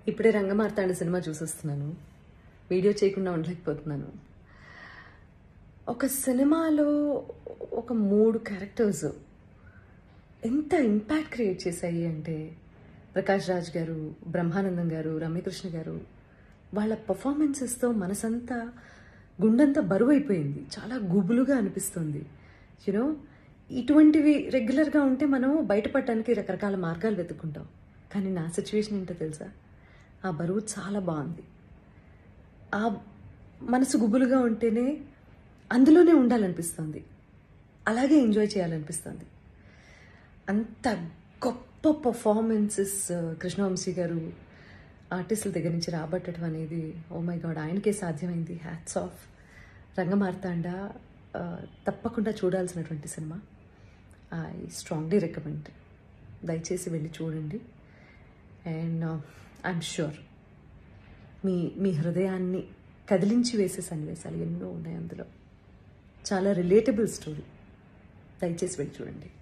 ఇప్పుడే Rangamarthanda cinema చూసొస్తున్నాను. Video చేయకుండా ఉండలేకపోతున్నాను. ఒక సినిమాలో ఒక 3 క్యారెక్టర్స్ ఎంత ఇంపాక్ట్ క్రియేట్ చేశాయి అంటే ప్రకాష్ రాజ్ గారు, బ్రహ్మానందం గారు, రమ్యకృష్ణ గారు వాళ్ళ పర్ఫార్మెన్సెస్తో మనసంతా గుండెంతా బరువు అయిపోయింది. చాలా గుబులుగా అనిపిస్తుంది. యూనో ఇటువంటివి రెగ్యులర్గా ఉంటే మనం బయటపడటానికి రకరకాల మార్గాలు వెతుక్కుంటాం. కానీ నా సిచ్యువేషన్ ఏంటో తెలుసా, ఆ బరువు చాలా బాగుంది. ఆ మనసు గుబులుగా ఉంటేనే అందులోనే ఉండాలనిపిస్తుంది, అలాగే ఎంజాయ్ చేయాలనిపిస్తుంది. అంత గొప్ప పర్ఫార్మెన్సెస్ కృష్ణవంశీ గారు ఆర్టిస్టుల దగ్గర నుంచి రాబట్టడం అనేది ఓ మై గాడ్ ఆయనకే సాధ్యమైంది. Hats off. రంగమార్తాండ తప్పకుండా చూడాల్సినటువంటి సినిమా. I strongly recommend. దయచేసి వెళ్ళి చూడండి. అండ్ ఐఎమ్ ష్యూర్ మీ హృదయాన్ని కదిలించి వేసే సన్నివేశాలు ఎన్నో ఉన్నాయి అందులో. చాలా రిలేటబుల్ స్టోరీ. దయచేసి వెళ్ళి చూడండి.